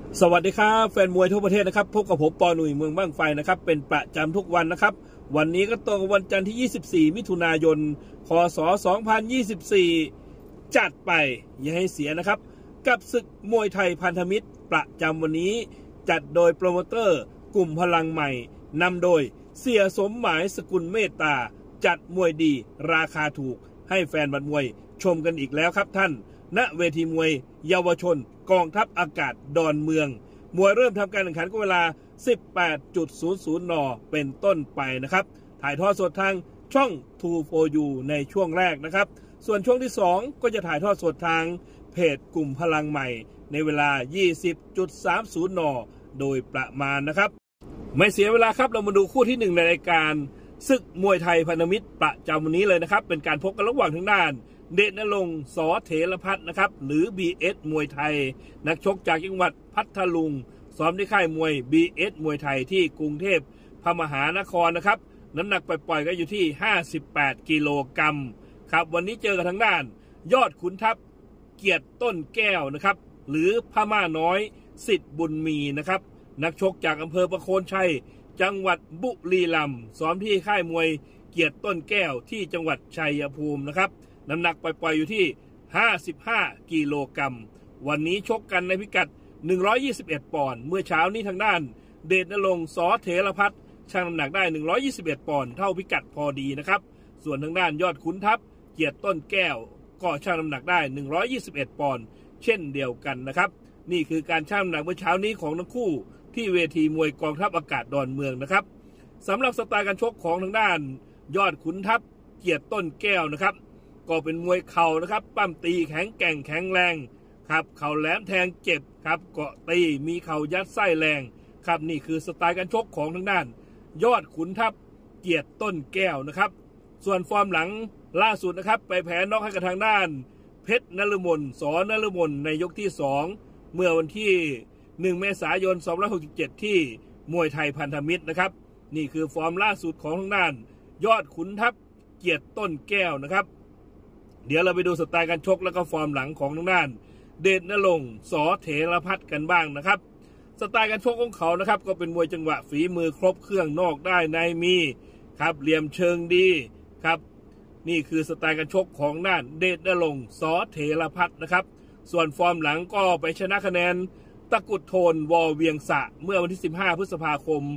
สวัสดีครับแฟนมวยทั่วประเทศนะครับพบกับผมปอหนุ่ยเมืองบ้างไฟนะครับเป็นประจำทุกวันนะครับวันนี้ก็ตรงกับวันจันทร์ที่24มิถุนายนพศ2024จัดไปอย่าให้เสียนะครับกับศึกมวยไทยพันธมิตรประจำวันนี้จัดโดยโปรโมเตอร์กลุ่มพลังใหม่นำโดยเสียสมหมายสกุลเมตตาจัดมวยดีราคาถูกให้แฟนบัดมวยชมกันอีกแล้วครับท่านณเวทีมวยเยาวชนกองทัพอากาศดอนเมืองมวยเริ่มทำการแข่งขันก็เวลา 18.00 น.เป็นต้นไปนะครับถ่ายทอดสดทางช่อง 2 4U ในช่วงแรกนะครับส่วนช่วงที่2ก็จะถ่ายทอดสดทางเพจกลุ่มพลังใหม่ในเวลา 20.30 น.โดยประมาณนะครับไม่เสียเวลาครับเรามาดูคู่ที่1ในรายการศึกมวยไทยพันธมิตรประจำวันนี้เลยนะครับเป็นการพบกันระหว่างทางด้านเดชณรงค์ สเถรพัฒน์นะครับหรือ BS มวยไทยนักชกจากจังหวัดพัทลุงซ้อมที่ค่ายมวย BS มวยไทยที่กรุงเทพมหานครนะครับน้ำหนักปล่อยๆก็อยู่ที่58กิโลกรัมครับวันนี้เจอกับทางด้านยอดขุนทัพเกียรติต้นแก้วนะครับหรือพม่าน้อยสิทธิ์บุญมีนะครับนักชกจากอำเภอประโคนชัยจังหวัดบุรีรัมย์ซ้อมที่ค่ายมวยเกียรติต้นแก้วที่จังหวัดชัยภูมินะครับน้ำหนักปล่อยๆอยู่ที่55กิโลกรัมวันนี้ชกกันในพิกัด121ปอนด์เมื่อเช้านี้ทางด้านเดชณรงค์ สเถรพัฒน์ชั่งน้ำหนักได้121ปอนด์เท่าพิกัดพอดีนะครับส่วนทางด้านยอดขุนทัพเกียรติต้นแก้วก็ชั่งน้ำหนักได้121ปอนด์เช่นเดียวกันนะครับนี่คือการชั่งน้ำหนักเมื่อเช้านี้ของทั้งคู่ที่เวทีมวยกองทัพอากาศดอนเมืองนะครับสำหรับสไตล์การชกของทางด้านยอดขุนทัพเกียรติต้นแก้วนะครับก็เป็นมวยเข่านะครับปั้มตีแข็งแกร่งแข็งแรงครับเข่าแหลมแทงเจ็บครับเกาะตีมีเข่ายัดไส้แรงครับนี่คือสไตล์การชกของทางด้านยอดขุนทัพเกียรติต้นแก้วนะครับส่วนฟอร์มหลังล่าสุดนะครับไปแพ้น็อกให้กับทางด้านเพชรนฤมล สนฤมลในยกที่2เมื่อวันที่1เมษายน2567ที่มวยไทยพันธมิตรนะครับนี่คือฟอร์มล่าสุดของทางด้านยอดขุนทัพเกียรติต้นแก้วนะครับเดี๋ยวเราไปดูสไตล์การชกแล้วก็ฟอร์มหลังของทางด้านเดชณรงค์ สเถรพัฒน์กันบ้างนะครับสไตล์การชกของเขานะครับก็เป็นมวยจังหวะฝีมือครบเครื่องนอกได้ในมีครับเหลี่ยมเชิงดีครับนี่คือสไตล์การชกของด้านเดชณรงค์ สเถรพัฒน์นะครับส่วนฟอร์มหลังก็ไปชนะคะแนนตะกุดโทนวอเวียงสะเมื่อวันที่15พฤษภาคม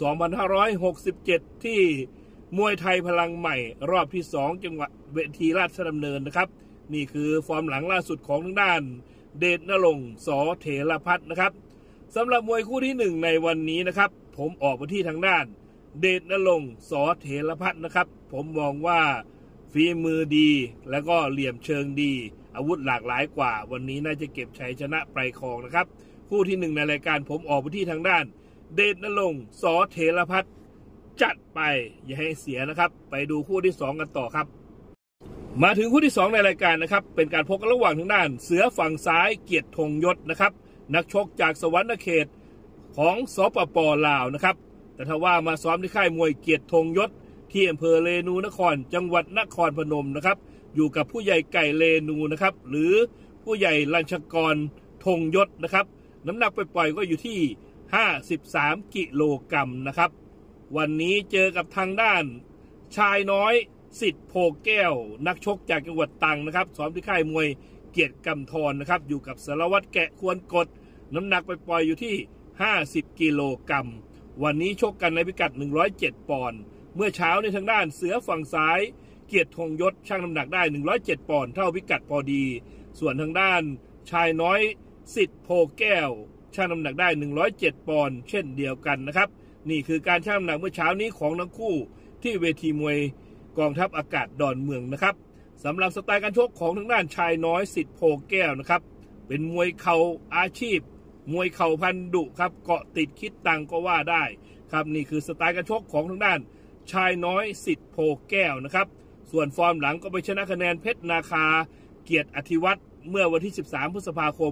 2567ที่มวยไทยพลังใหม่รอบที่2จังหวัดเวทีราชดำเนินนะครับนี่คือฟอร์มหลังล่าสุดของทางด้านเดชณรงค์ สเถรพัฒน์นะครับสำหรับมวยคู่ที่1ในวันนี้นะครับผมออกไปที่ทางด้านเดชณรงค์ สเถรพัฒน์นะครับผมมองว่าฝีมือดีแล้วก็เหลี่ยมเชิงดีอาวุธหลากหลายกว่าวันนี้น่าจะเก็บชัยชนะไปครองนะครับคู่ที่1ในรายการผมออกไปที่ทางด้านเดชณรงค์ สเถรพัฒน์จัดไปอย่าให้เสียนะครับไปดูคู่ที่2กันต่อครับมาถึงคู่ที่2ในรายการนะครับเป็นการพบกันระหว่างทางด้านเสือฝั่งซ้ายเกียรติธงยศนะครับนักชกจากสวรรณเขตของสปป.ลาวนะครับแต่ถ้าว่ามาซ้อมที่ค่ายมวยเกียรติธงยศที่อำเภอเรนูนครจังหวัดนครพนมนะครับอยู่กับผู้ใหญ่ไก่เรนูนะครับหรือผู้ใหญ่รัญชกรธงยศนะครับน้ำหนักปล่อยๆก็อยู่ที่53กิโลกรัมนะครับวันนี้เจอกับทางด้านชายน้อยสิทธิ์โพแก้วนักชกจากจังหวัดตรังนะครับซ้อมที่ค่ายมวยเกียรติกำธรนะครับอยู่กับสารวัตรแกะควรกดน้ำหนักปล่อยๆอยู่ที่50กิโลกรัมวันนี้ชกกันในพิกัด107ปอนด์เมื่อเช้าในทางด้านเสือฝั่งซ้ายเกียรติธงยศชั่งน้ำหนักได้107ปอนด์เท่าพิกัดพอดีส่วนทางด้านชายน้อยสิทธิ์โพแก้วชั่งน้ำหนักได้107ปอนด์เช่นเดียวกันนะครับนี่คือการชั่งน้ำหนักเมื่อเช้านี้ของทั้งคู่ที่เวทีมวยกองทัพอากาศดอนเมืองนะครับสำหรับสไตล์การชกของทางด้านชายน้อยสิทธิ์โพแก้วนะครับเป็นมวยเข่าอาชีพมวยเข่าพันดุครับเกาะติดคิดตังก็ว่าได้ครับนี่คือสไตล์การชกของทางด้านชายน้อยสิทธิ์โพแก้วนะครับส่วนฟอร์มหลังก็ไปชนะคะแนนเพชรนาคาเกียรติอธิวัฒน์เมื่อวันที่13พฤษภาคม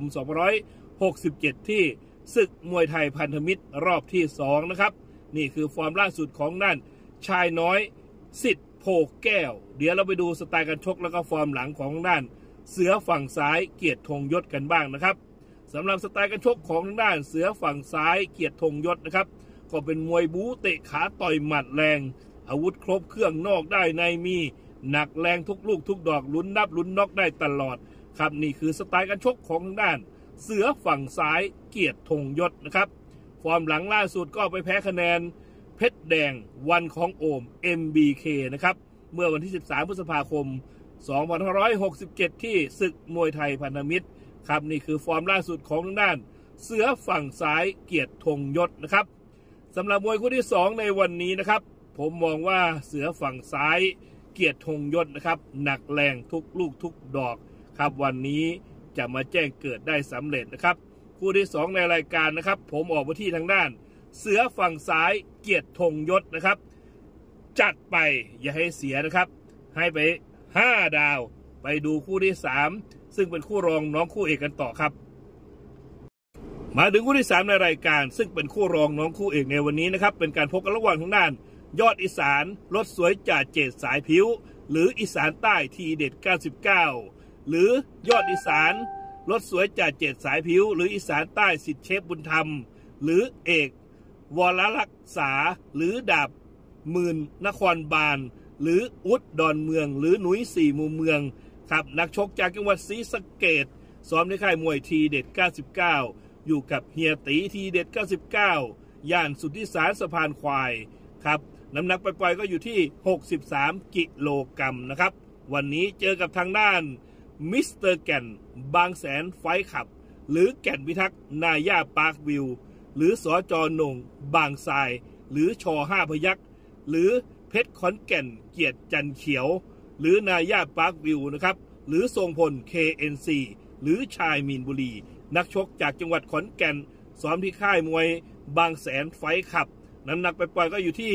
2567ที่ศึกมวยไทยพันธมิตรรอบที่2นะครับนี่คือฟอร์มล่าสุดของด้านชายน้อยสิทธิ์โพแก้วเดี๋ยวเราไปดูสไตล์การชกแล้วก็ฟอร์มหลังของด้านเสือฝั่งซ้ายเกียรติธงยศกันบ้างนะครับสำหรับสไตล์การชกของทางด้านเสือฝั่งซ้ายเกียรติธงยศนะครับก็เป็นมวยบู๊เตะขาต่อยหมัดแรงอาวุธครบเครื่องนอกได้ในมีหนักแรงทุกลูกทุกดอกลุ้นนับลุ้นน็อกได้ตลอดครับนี่คือสไตล์การชกของทางด้านเสือฝั่งซ้ายเกียรติธงยศนะครับฟอร์มหลังล่าสุดก็ไปแพ้คะแนนเพชรแดงวันของโอม MBK นะครับเมื่อวันที่13พฤษภาคม2567ที่ศึกมวยไทยพันธมิตรครับนี่คือฟอร์มล่าสุดของทางด้านเสือฝั่งซ้ายเกียรติธงยศนะครับสำหรับมวยคู่ที่2ในวันนี้นะครับผมมองว่าเสือฝั่งซ้ายเกียรติธงยศนะครับหนักแรงทุกลูกทุกดอกครับวันนี้จะมาแจ้งเกิดได้สำเร็จนะครับคู่ที่2ในรายการนะครับผมออกมาที่ทางด้านเสือฝั่งซ้ายเกียรติธงยศนะครับจัดไปอย่าให้เสียนะครับให้ไป5 ดาวไปดูคู่ที่3ซึ่งเป็นคู่รองน้องคู่เอกกันต่อครับมาถึงคู่ที่3ในรายการซึ่งเป็นคู่รองน้องคู่เอกในวันนี้นะครับเป็นการพบกันระหว่างทางด้านยอดอีสานรถสวยจ่าเจตสายผิวหรืออีสานใต้ทีเด็ด99หรือยอดอีสานรถสวยจ่าเจตสายผิวหรืออีสานใต้สิทธิเชฟบุญธรรมหรือเอกวรรักษาหรือดาบหมื่นนครบาลหรืออุดดอนเมืองหรือหนุย4มุมเมืองครับนักชกจากจังหวัดศรีสะเกษซ้อมในค่ายมวยทีเด็ด99อยู่กับเฮียตีทีเด็ด99ย่านสุทธิสารสะพานควายครับน้ำหนักปล่อยๆก็อยู่ที่63กิโลกรัมนะครับวันนี้เจอกับทางด้านมิสเตอร์แก่นบางแสนไฟขับหรือแก่นพิทักษ์นายาปาร์ควิวหรือสจนงบางทรายหรือช5พยัคฆ์หรือเพชรขอนแก่นเกียรติจันเขียวหรือนายาปาร์ควิวนะครับหรือทรงพล KNC หรือชายมีนบุรีนักชกจากจังหวัดขอนแก่นซ้อมที่ค่ายมวยบางแสนไฟขับน้ำหนักปล่อยๆก็อยู่ที่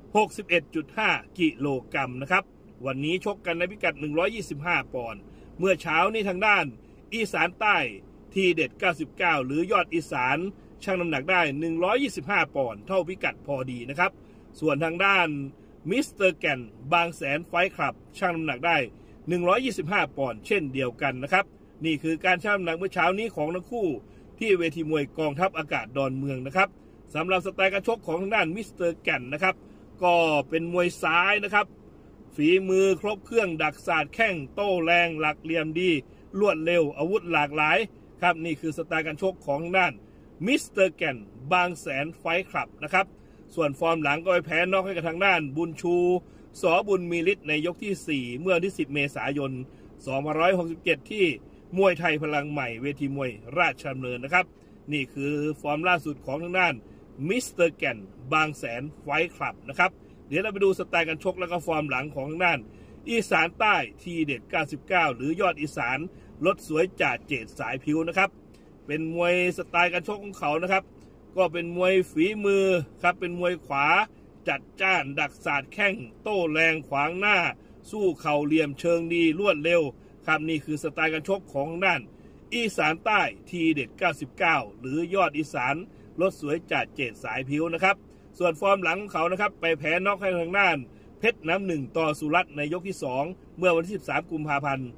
61.5 กิโลกรัมนะครับวันนี้ชกกันในพิกัด125 ปอนด์เมื่อเช้านี้ทางด้านอีสานใต้ทีเด็ด99หรือยอดอีสานชั่งน้ำหนักได้125 ปอนด์เท่าพิกัดพอดีนะครับส่วนทางด้านมิสเตอร์แก่นบางแสนไฟคลับชั่งน้ำหนักได้125 ปอนด์เช่นเดียวกันนะครับนี่คือการชั่งน้ำหนักเมื่อเช้านี้ของทั้งคู่ที่เวทีมวยกองทัพอากาศดอนเมืองนะครับสำหรับสไตล์การชกของทางด้านมิสเตอร์แก่นนะครับก็เป็นมวยซ้ายนะครับฝีมือครบเครื่องดักศาสตร์แข้งโต้แรงหลักเหลี่ยมดีรวดเร็วอาวุธหลากหลายครับนี่คือสไตล์การชกของทางด้านมิสเตอร์แก่นบางแสนไฟคลับนะครับส่วนฟอร์มหลังก็ไปแพ้น็อกให้กับทางด้านบุญชูสอบุญมีฤทธิ์ในยกที่4เมื่อที่10 เมษายน2567ที่มวยไทยพลังใหม่เวทีมวยราชดำเนินนะครับนี่คือฟอร์มล่าสุดของทางด้านมิสเตอร์แก่นบางแสนไฟคลับนะครับเดี๋ยวเราไปดูสไตล์การชกและก็ฟอร์มหลังของทางด้านอีสานใต้ทีเด็ด99หรือยอดอีสานรถสวยจ่าเจตสายผิวนะครับเป็นมวยสไตล์การชกของเขานะครับก็เป็นมวยฝีมือครับเป็นมวยขวาจัดจ้านดักศาสตร์แข้งโต้แรงขวางหน้าสู้เข่าเหลี่ยมเชิงดีรวดเร็วครับนี่คือสไตล์การชกของทางด้านอีสานใต้ทีเด็ด99หรือยอดอีสานรถสวยจ่าเจตสายผิวนะครับส่วนฟอร์มหลังของเขานะครับไปแพ้น็อกให้ทางด้านเพชรน้ำหนึ่งต่อสุรัตน์ในยกที่2เมื่อวันที่13 กุมภาพันธ์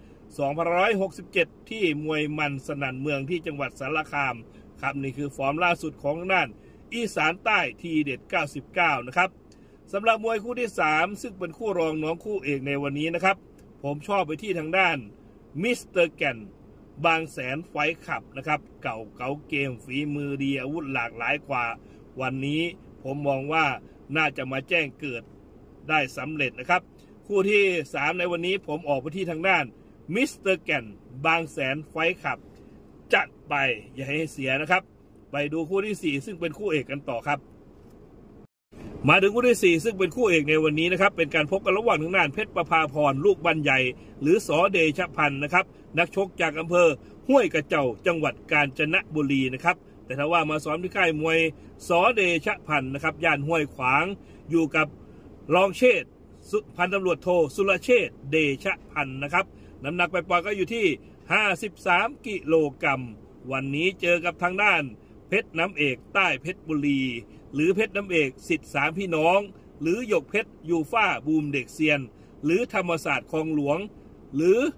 2567ที่มวยมันสนั่นเมืองที่จังหวัดสารคามครับนี่คือฟอร์มล่าสุดของทางด้านอีสานใต้ทีเด็ด99นะครับสำหรับมวยคู่ที่3ซึ่งเป็นคู่รองน้องคู่เอกในวันนี้นะครับผมชอบไปที่ทางด้านมิสเตอร์แก่นบางแสนไฟขับนะครับเก่าเกมฝีมือดีอาวุธหลากหลายกว่าวันนี้ผมมองว่าน่าจะมาแจ้งเกิดได้สำเร็จนะครับคู่ที่3ในวันนี้ผมออกไปที่ทางด้านมิสเตอร์แก่นบางแสนไฟขับจัดไปอย่าให้เสียนะครับไปดูคู่ที่4ซึ่งเป็นคู่เอกกันต่อครับมาถึงคู่ที่4ซึ่งเป็นคู่เอกในวันนี้นะครับเป็นการพบกันระหว่างทางด้านเพชรประภาพรลูกบันใหญ่หรือสอเดชพันธ์นะครับนักชกจากอำเภอห้วยกระเจ้าจังหวัดกาญจนบุรีนะครับแต่ถ้าว่ามาซ้อมที่ค่ายมวยสอเดชพันธ์นะครับย่านห้วยขวางอยู่กับรองเชษฐ์พันตำรวจโทสุรเชษฐ์เดชพันธ์นะครับน้ำหนักปล่อยๆก็อยู่ที่53 กิโลกรัมวันนี้เจอกับทางด้านเพชรน้ำเอกใต้เพชรบุรีหรือเพชรน้ำเอกสิทธิ์3พี่น้องหรือหยกเพชรยูฟ่าบูมเด็กเซียนหรือธรรมศาสตร์คลองหลวงหรือ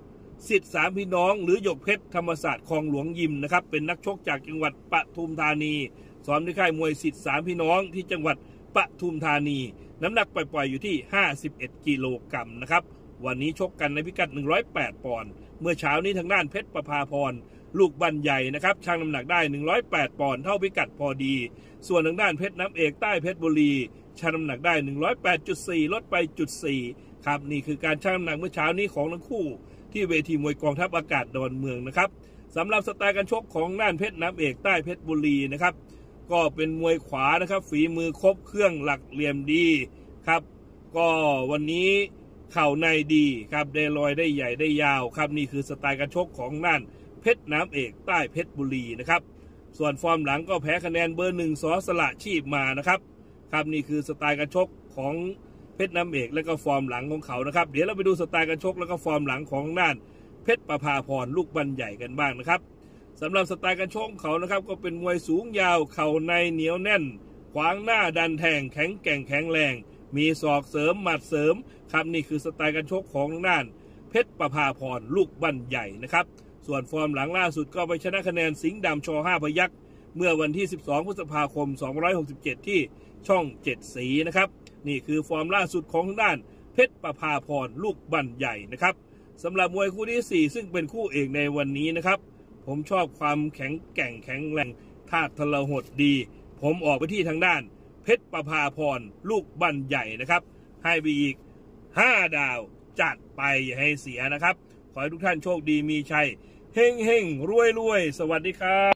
สิทธิ์3พี่น้องหรือหยกเพชรธรรมศาสตร์คลองหลวงยิมนะครับเป็นนักชกจากจังหวัดปทุมธานีซ้อมที่ค่ายมวยสิทธิ์3พี่น้องที่จังหวัดปทุมธานีน้ำหนักปล่อยๆอยู่ที่51กิโลกรัมนะครับวันนี้ชกกันในพิกัด108ปอนด์เมื่อเช้านี้ทางด้านเพชรประภาพรลูกบันใหญ่นะครับชั่งน้ำหนักได้108ปอนด์เท่าพิกัดพอดีส่วนทางด้านเพชรน้ำเอกใต้เพชรบุรีชั่งน้ำหนักได้108.4ลดไป0.4ครับนี่คือการชั่งน้ำหนักเมื่อเช้านี้ของทั้งคู่ที่เวทีมวยกองทัพอากาศดอนเมืองนะครับสำหรับสไตล์การชกของด้านเพชรน้ำเอกใต้เพชรบุรีนะครับก็เป็นมวยขวานะครับฝีมือครบเครื่องหลักเหลี่ยมดีครับก็วันนี้เข่าในดีครับได้ลอยได้ใหญ่ได้ยาวครับนี่คือสไตล์การชกของด้านเพชรน้ำเอกใต้เพชรบุรีนะครับส่วนฟอร์มหลังก็แพ้คะแนนเบอร์1ส.สละชีพมานะครับครับนี่คือสไตล์การชกของเพชรน้ำเอกและก็ฟอร์มหลังของเขานะครับเดี๋ยวเราไปดูสไตล์การชกแล้วก็ฟอร์มหลังของด้านเพชรประภาพรลูกบันใหญ่กันบ้างนะครับสำหรับสไตล์การชกเขานะครับก็เป็นมวยสูงยาวเข่าในเหนียวแน่นขวางหน้าดันแทงแข็งแกร่งแข็งแรงมีศอกเสริมหมัดเสริมครับนี่คือสไตล์การชกของด้านเพชรประภาพรลูกบันใหญ่นะครับส่วนฟอร์มหลังล่าสุดก็ไปชนะคะแนนสิงห์ดำช5พยัคฆ์เมื่อวันที่12พฤษภาคม267ที่ช่อง7สีนะครับนี่คือฟอร์มล่าสุดของด้านเพชรประภาพรลูกบันใหญ่นะครับสำหรับมวยคู่ที่4ซึ่งเป็นคู่เอกในวันนี้นะครับผมชอบความแข็งแกร่งแข็งแรงท่าทรหดดีผมออกไปที่ทางด้านเพชรประภาพรลูกบันใหญ่นะครับให้ไปอีก5ดาวจัดไปอย่าให้เสียนะครับขอให้ทุกท่านโชคดีมีชัยเฮงเฮงรวยรวยสวัสดีครับ